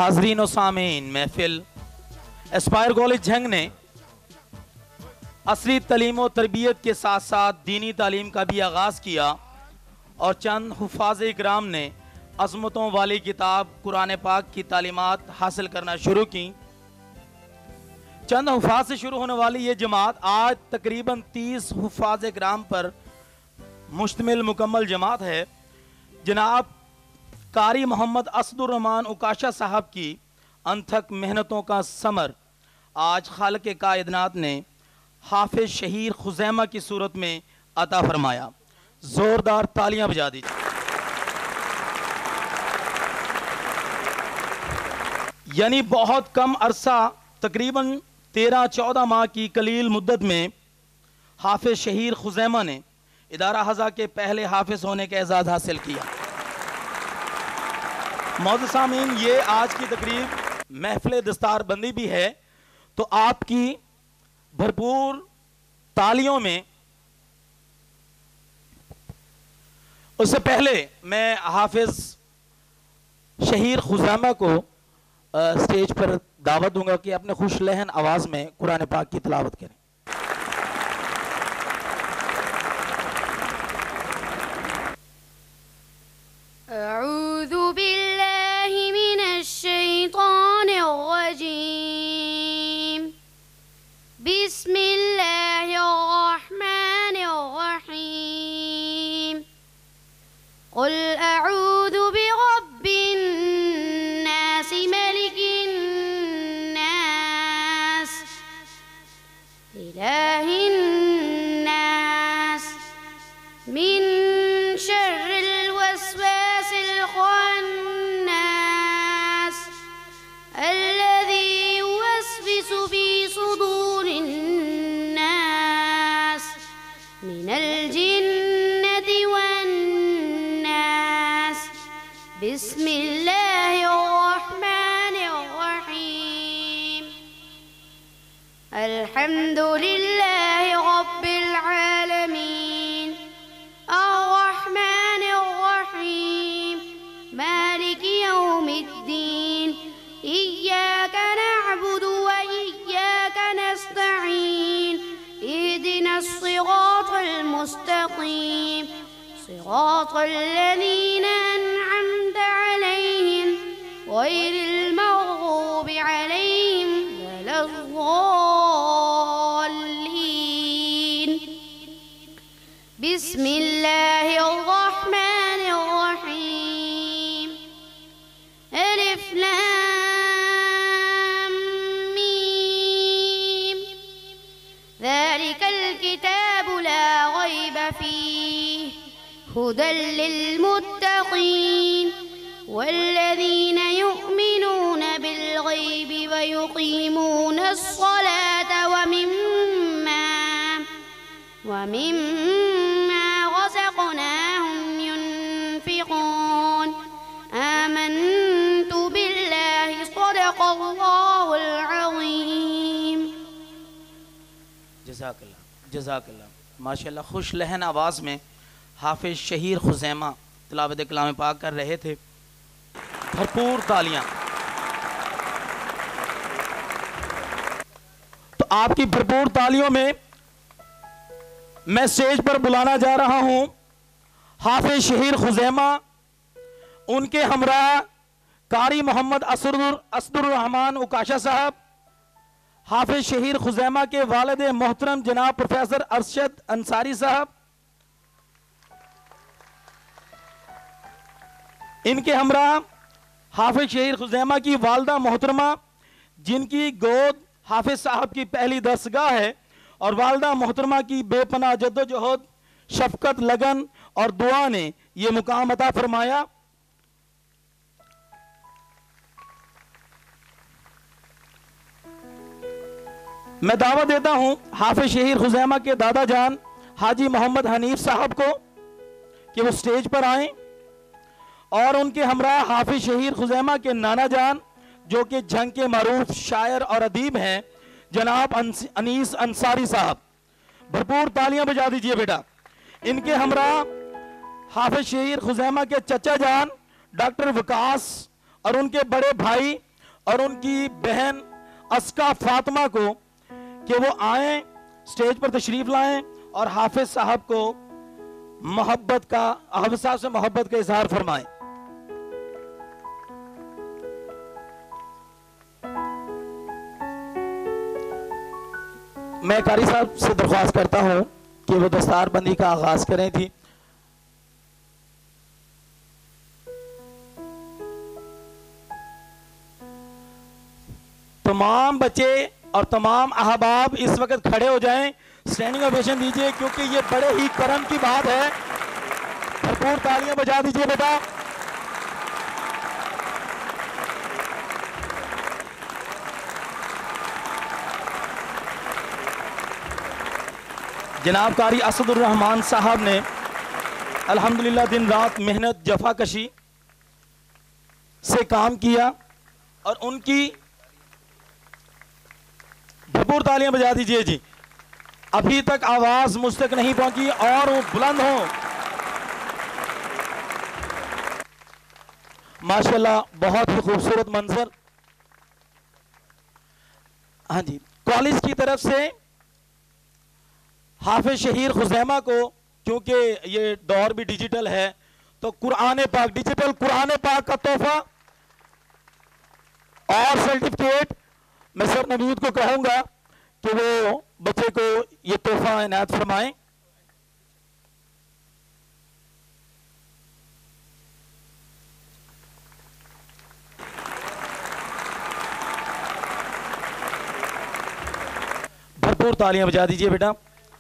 हाजरीन और सामीन, महफिल एस्पायर कॉलेज झंग ने असली तालीम और तरबियत के साथ साथ दीनी तालीम का भी आगाज़ किया और चंद हुफ़ाज़ इकराम ने अज़मतों वाली किताब कुरान पाक की तालीमात हासिल करना शुरू की। चंद हुफ़ाज़ से शुरू होने वाली ये जमात आज तकरीबन 30 हुफ़ाज़ इकराम पर मुश्तमिल मुकम्मल जमात है। जनाब कारी मोहम्मद असदुर्रहमान उकाशा साहब की अनथक मेहनतों का समर आज खालिक कायनात ने हाफिज शहीर खुज़ैमा की सूरत में अता फरमाया। जोरदार तालियां बजा दीजिए। यानी बहुत कम अरसा, तकरीबन 13-14 माह की कलील मुद्दत में हाफिज शहीर खुज़ैमा ने इदारा हज़ा के पहले हाफिज होने का एजाज़ हासिल किया। मौजूद सामीन, ये आज की तकरीब महफिल दस्तार बंदी भी है, तो आपकी भरपूर तालियों में उससे पहले मैं हाफिज शहीर खुज़ैमा को स्टेज पर दावत दूंगा कि अपने खुश लहन आवाज में कुरान पाक की तिलावत करें। अऊज़ु बिल्लाहि मिनश शैतानिर रजीम। बिस्मिल्लाहिर रहमानिर रहीम। क़ुल अऊज़ु बिरब्बिन नास मलिकिन नास इलाहिन नास मिन शर्रिल वस्वासिल ख़न्नास अल्लज़ी युवस्विसु फ़ी सुदूरिन नास मिनल जिन्नति वन नास। बिस्मिल्लाहिर रहमानिर रहीम। अल्हम्दुलिल्लाहि रब्बिल आलमीन अर्रहमानिर रहीम मालिकि यौमिद्दीन इय्याका नअबुदु व इय्याका नस्तईन इहदिनस सिरातल मुस्तकीम सिरातल लज़ीना अन्अमता अलैहिम गैरिल मग़्ज़ूबि अलैहिम वलद्दॉल्लीन। बिस्मिल्लाहिर रहमानिर रहीम। अलिफ लाम मीम। ज़ालिकल किताबु ला रैब फ़ीहि हुदल लिलमुत्तक़ीन वल्लज़ीन युमिनून बिलग़ैबि व युक़ीमूनस स्वलाता व मिम्मा रज़क़नाहुम युनफ़िक़ून। आमन्तु बिल्लाहि सदक़ल्लाहुल अज़ीम। जज़ाकल्लाह जज़ाकल्लाह। माशाल्लाह, खुश लहन आवाज़ में हाफिज शहीर खुज़ैमा तिलावत कलाम पाक कर रहे थे। भरपूर तालियां। तो आपकी भरपूर तालियों में मैं स्टेज पर बुलाना जा रहा हूं हाफिज शहीर खुज़ैमा, उनके हमरा कारी मोहम्मद असदुर्रहमान उकाशा साहब, हाफिज शहीर खुज़ैमा के वालिद मोहतरम जनाब प्रोफेसर अरशद अंसारी साहब, इनके हमरा हाफिज शहीर खुज़ैमा की वालदा मोहतरमा, जिनकी गोद हाफिज साहब की पहली दरसगाह है, और वालदा मोहतरमा की बेपनाह जद्दोजहद, शफकत, लगन और दुआ ने यह मुकाम अता फरमाया। मैं दावत देता हूं हाफिज शहीर खुज़ैमा के दादा जान हाजी मोहम्मद हनीफ साहब को कि वो स्टेज पर आएं, और उनके हमरा हाफिज शहीर खुज़ैमा के नाना जान जो कि झंग के मारूफ शायर और अदीब हैं, जनाब अनीस अंसारी साहब। भरपूर तालियां बजा दीजिए बेटा। इनके हमरा हाफिज शहीर खुज़ैमा के चचा जान डॉक्टर विकास और उनके बड़े भाई और उनकी बहन अस्का फातिमा को कि वो आए, स्टेज पर तशरीफ लाएं और हाफिज साहब को मोहब्बत का, हाफिज साहब से मोहब्बत का इजहार फरमाएं। मैं कारी साहब से दरख्वास्त करता हूं कि वो दस्तार बंदी का आगाज करें थी। तमाम बच्चे और तमाम अहबाब इस वक्त खड़े हो जाएं, स्टैंडिंग ओवेशन दीजिए, क्योंकि ये बड़े ही करम की बात है। भरपूर तालियां बजा दीजिए बेटा। जनाब कारी असदुर रहमान साहब ने अल्हम्दुलिल्लाह दिन रात मेहनत जफाकशी से काम किया और उनकी भरपूर तालियां बजा दीजिए जी। अभी तक आवाज मुझ तक नहीं पहुंची और वो बुलंद हो। माशाल्लाह, बहुत ही खूबसूरत मंजर। हाँ जी, कॉलेज की तरफ से हाफिज शहीर खुजैमा को, क्योंकि ये दौर भी डिजिटल है, तो कुरान पाक, डिजिटल कुरान पाक का तोहफा और सर्टिफिकेट मैं सर नवीद को कहूंगा कि वो बच्चे को ये तोहफा इनायत फरमाएं। भरपूर तालियां बजा दीजिए बेटा।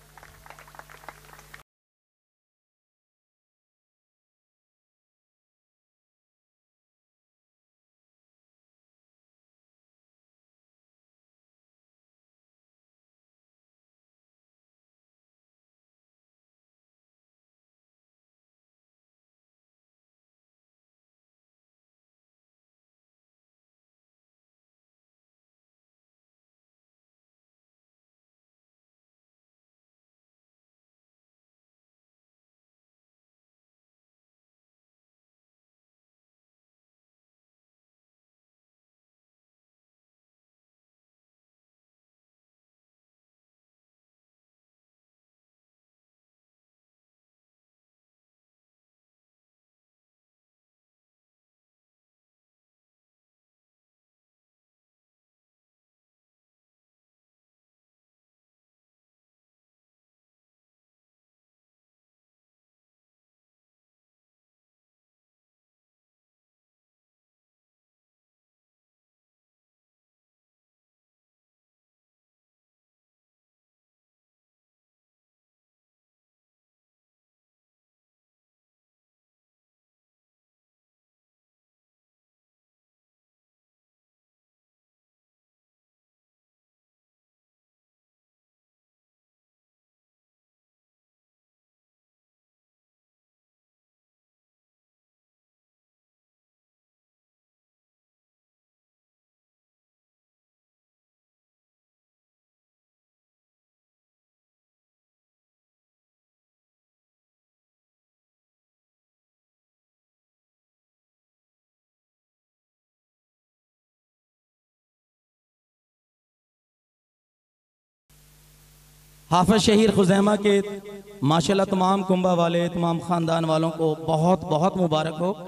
हाफिज शहीर खुजैमा के माशाल्लाह तमाम कुंबा वाले, तमाम खानदान वालों को बहुत बहुत मुबारक हो।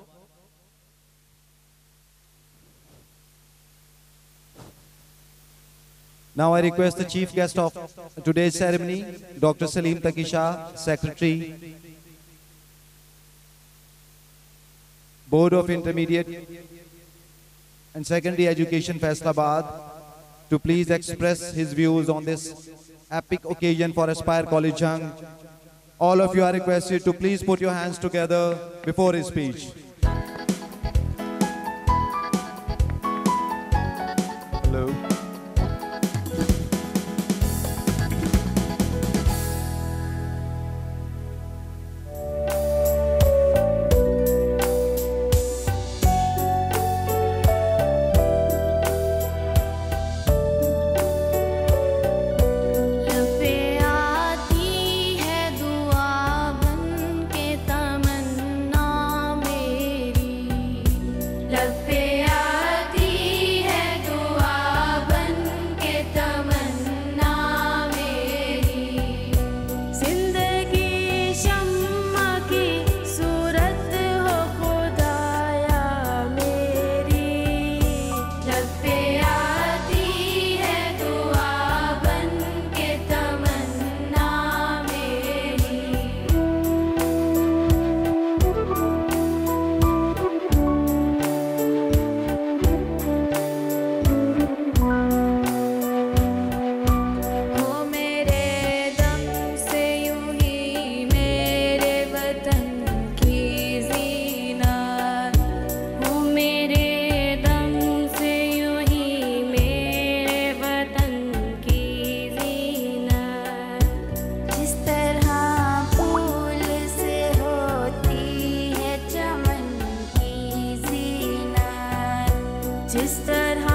Now I request the chief guest of today's ceremony, Dr. Salim Taki Shah, Secretary, Board of Intermediate and Secondary Education, Faisalabad, to please express his views on this epic occasion for Aspire College Jung. All of you are requested to please put your hands together before his speech. Hello. आती है दुआ बन के तमन्ना में तरह